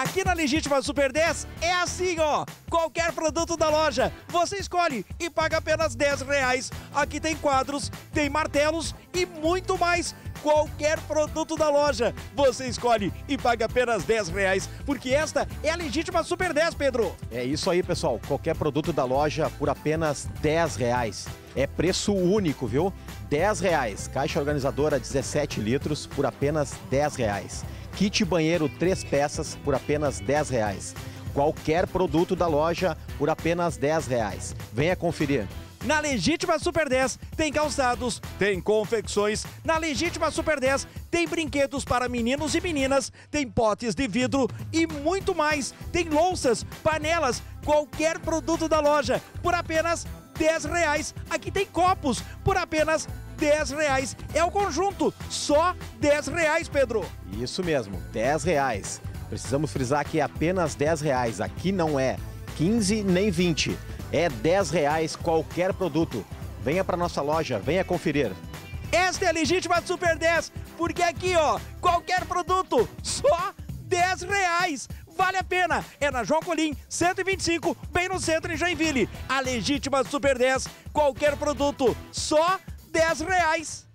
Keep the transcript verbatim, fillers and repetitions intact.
Aqui na Legítima Super dez é assim, ó. Qualquer produto da loja, você escolhe e paga apenas dez reais. Aqui tem quadros, tem martelos e muito mais. Qualquer produto da loja, você escolhe e paga apenas dez reais. Porque esta é a Legítima Super dez, Pedro. É isso aí, pessoal. Qualquer produto da loja por apenas dez reais. É preço único, viu? dez reais. Caixa organizadora dezessete litros por apenas dez reais. Kit banheiro três peças por apenas dez reais. Qualquer produto da loja por apenas dez reais. Venha conferir. Na Legítima Super dez tem calçados, tem confecções. Na Legítima Super dez tem brinquedos para meninos e meninas, tem potes de vidro e muito mais. Tem louças, panelas, qualquer produto da loja por apenas dez reais. Aqui tem copos por apenas dez reais. É o conjunto, só dez reais, Pedro. Isso mesmo, dez reais. Precisamos frisar que é apenas dez reais. Aqui não é quinze nem vinte. É dez reais qualquer produto. Venha para nossa loja, venha conferir. Esta é a Legítima Super dez, porque aqui, ó, qualquer produto, só dez reais. Vale a pena. É na João Colim, cento e vinte e cinco, bem no centro em Joinville. A Legítima Super dez, qualquer produto, só dez reais.